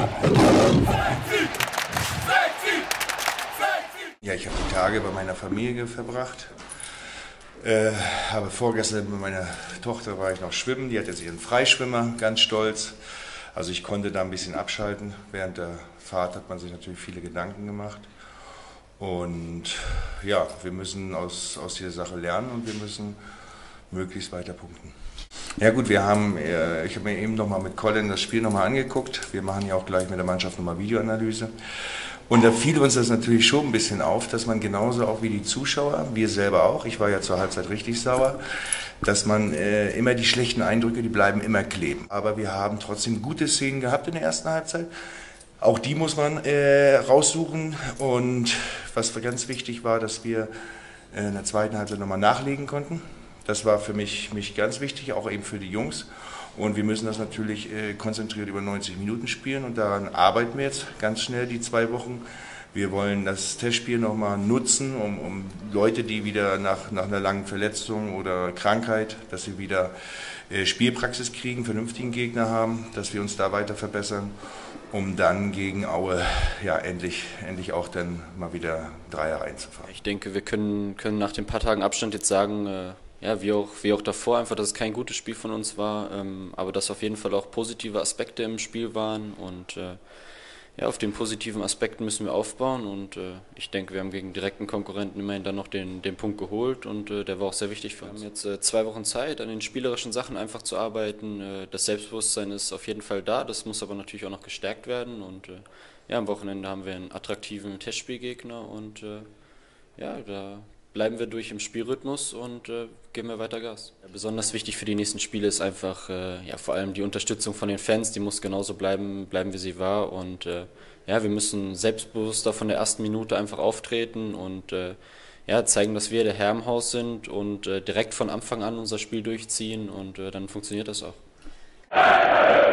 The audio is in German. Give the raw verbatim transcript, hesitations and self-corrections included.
Ja, ich habe die Tage bei meiner Familie verbracht. Äh, habe vorgestern mit meiner Tochter war ich noch schwimmen, die hat jetzt ihren Freischwimmer, ganz stolz. Also ich konnte da ein bisschen abschalten. Während der Fahrt hat man sich natürlich viele Gedanken gemacht. Und ja, wir müssen aus, aus dieser Sache lernen und wir müssen möglichst weiter punkten. Ja gut, wir haben, ich habe mir eben nochmal mit Colin das Spiel nochmal angeguckt. Wir machen ja auch gleich mit der Mannschaft nochmal Videoanalyse. Und da fiel uns das natürlich schon ein bisschen auf, dass man genauso auch wie die Zuschauer, wir selber auch, ich war ja zur Halbzeit richtig sauer, dass man äh, immer die schlechten Eindrücke, die bleiben immer kleben. Aber wir haben trotzdem gute Szenen gehabt in der ersten Halbzeit. Auch die muss man äh, raussuchen. Und was ganz wichtig war, dass wir äh, in der zweiten Halbzeit nochmal nachlegen konnten. Das war für mich, mich ganz wichtig, auch eben für die Jungs. Und wir müssen das natürlich äh, konzentriert über neunzig Minuten spielen und daran arbeiten wir jetzt ganz schnell die zwei Wochen. Wir wollen das Testspiel nochmal nutzen, um, um Leute, die wieder nach, nach einer langen Verletzung oder Krankheit, dass sie wieder äh, Spielpraxis kriegen, vernünftigen Gegner haben, dass wir uns da weiter verbessern, um dann gegen Aue ja endlich, endlich auch dann mal wieder Dreier reinzufahren. Ich denke, wir können, können nach den paar Tagen Abstand jetzt sagen, äh Ja, wie auch, wie auch davor, einfach, dass es kein gutes Spiel von uns war, ähm, aber dass auf jeden Fall auch positive Aspekte im Spiel waren und äh, ja, auf den positiven Aspekten müssen wir aufbauen und äh, ich denke, wir haben gegen direkten Konkurrenten immerhin dann noch den, den Punkt geholt und äh, der war auch sehr wichtig für uns. Wir haben jetzt äh, zwei Wochen Zeit, an den spielerischen Sachen einfach zu arbeiten. Äh, das Selbstbewusstsein ist auf jeden Fall da, das muss aber natürlich auch noch gestärkt werden und äh, ja, am Wochenende haben wir einen attraktiven Testspielgegner und äh, ja, da bleiben wir durch im Spielrhythmus und äh, geben wir weiter Gas. Ja, besonders wichtig für die nächsten Spiele ist einfach äh, ja, vor allem die Unterstützung von den Fans, die muss genauso bleiben, bleiben wie sie war und äh, ja, wir müssen selbstbewusster von der ersten Minute einfach auftreten und äh, ja, zeigen, dass wir der Herr im Haus sind und äh, direkt von Anfang an unser Spiel durchziehen und äh, dann funktioniert das auch.